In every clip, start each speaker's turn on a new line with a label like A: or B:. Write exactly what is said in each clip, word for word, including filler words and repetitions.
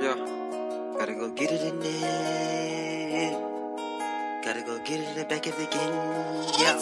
A: Yeah, gotta go get it in there. Gotta go get it in the back of the game. Yeah,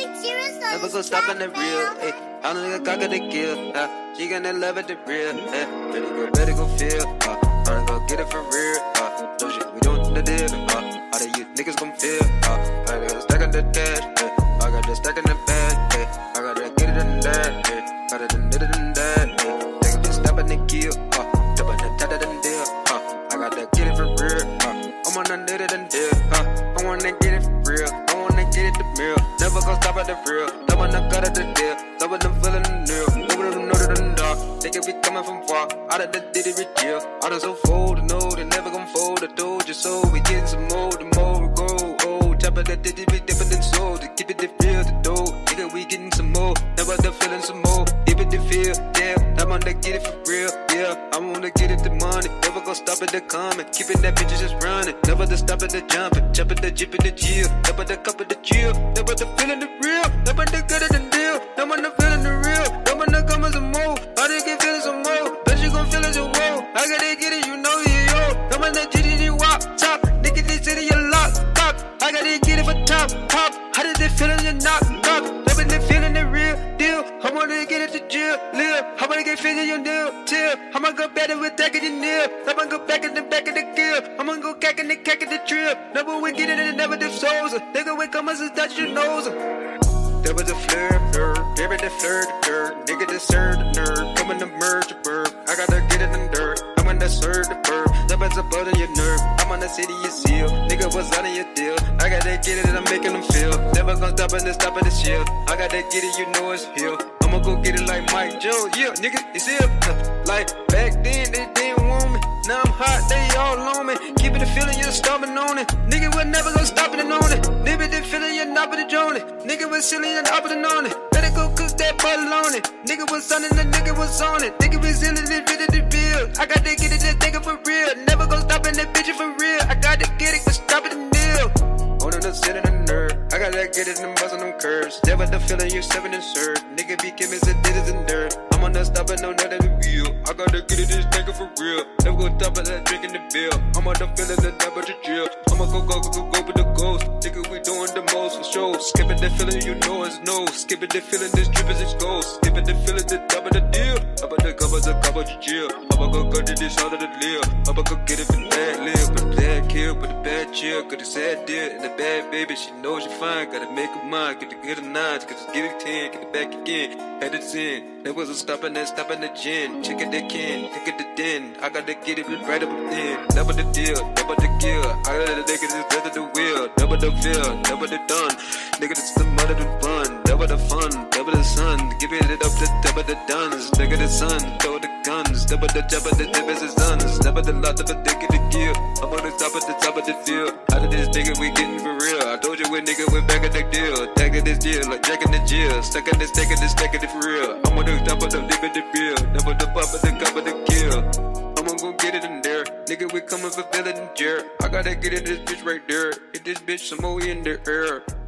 A: never go stop on the real. Hey, I don't think I got the kill. Uh, she gonna love it the real. Hey, better go, better go feel. Uh, I'm gonna go get it for real. Uh, no shit, we doing the deal. Uh, all of you niggas gon' feel. Uh, I got a stack of the cash. Hey, I got the stack in the bag. Hey, I gotta get it in that. Hey, got it in it in that. Hey, they gon' just stop and they kill. Uh, stop and they tat and deal. Uh, I gotta get it for real. Uh, I'm on the knit and deal. Uh, I wanna get it for real. I wanna get it the real. Never gon' stop at the real. That one I got at the deal. That one I'm feeling the new. Nobody don't know that I'm dark. They could be coming from far. Out of the did it jail. I done so fold, no, they never gon' fold. I told you so. We getting some more, the more we go. Oh, chop it, that did it be different than soul. To keep it the feel, the dough. Nigga, we getting some more. Never the feeling some more. Give it the feel, yeah. I wanna get it for real, yeah. I wanna get it the money. Never gon' stop at the comment. Keeping that bitches just running. Never the stop at the jumping. Jumping the jeep in the chill. Never the cup of the chill. Never the feeling the real. Never the good of the deal. Never the feeling the real. Never the come as a more. I didn't get feeling some more. Bet you gon' feel as a whoa. I gotta get it, you know you yo. Never the G D D walk top. Nigga, this city you lock, lock. I gotta get it for top, top. How did they feeling you knock, knock? Never the feeling the real deal. I wanna get it to jail, live. I wanna get figure your deal, chill. I'ma go better with that in the I'ma go back in the back of the gear. I'ma go cack in the cack of the trip. Never we get it and never the souls. Nigga, we come as a touch your nose. There was a flirt, nerd. There was a flirt, nerd. Nigga, the third nerd. Coming to merge a bird. I gotta get it in dirt. I'm on the third the bird. Never's a butt on your nerve. I'm on the city, you seal. Nigga, what's out of your deal? I gotta get it and I'm making them feel. Never gonna stop in the stop of the shield. I gotta get it, you know it's here. I'ma go get it like Mike Joe. Yeah, nigga, it's here. Like back then, they didn't want me. Now I'm hot, they all on me. Keep it a feeling, you're stomping on it. Nigga, we're never gonna stop it on it. Nigga, the feeling, you're not with the joint. Nigga, we're silly and up and on it. Better go cook that butter on it. Nigga was on it, the nigga was on it. Nigga was silly, they ready to build. I gotta get it, just take it for real. Never gonna stop in that bitch for real. I gotta get it, but stop it and deal. On the center the nerd. I gotta get it and bust on them curves. Never the feeling, you're seven and third. Nigga be Kim is a did is in dirt. I'm on the stop and no none of the real. I gotta get it, just take it for real. Never go stop at that drinking the bill. I'm on the feeling, the never the drill. I'ma go, go, go, go, go with the ghost. Nigga, we doing the most for show. Skipping the feeling, you know it's no. Skipping the feeling, this drip is its ghost. Skipping the feeling, the top of the deal. I'm about to cover the cover the jail. I'ma go go to this out of the live. I'ma go get it for bad live. But the bad kill, but the bad chill. Cause the sad deal and the bad baby, she knows she fine. Gotta make her mind, get to get a nine. Cause it's give it ten, get it back again. Had it ten. There was a stopping that stopping the gin. Chicken the kin, take it the den. I gotta get it right up within. Never the deal, never the kill. I gotta take it just better the wheel. Never the feel, never the done. Nigga, this is the mother the fun. Never the fun, never the sun. Give it up to never the duns. Nigga the sun, throw the guns. Never the job of the difference is done. Never the lot of a dick in the gear. I'm on the top of the top of the field. Out of this nigga, we getting for real. I told you we nigga, we back at the deal. Tagging this deal, like Jack in the jail. Stuck in this, taking this, taking it for real. I'm on the top of the lip of the bill. Never the pop of the cup of the kill. I'ma go get it in there. Nigga, we coming for feeling in jail. I gotta get in this bitch right there. Hit this bitch some more in the air.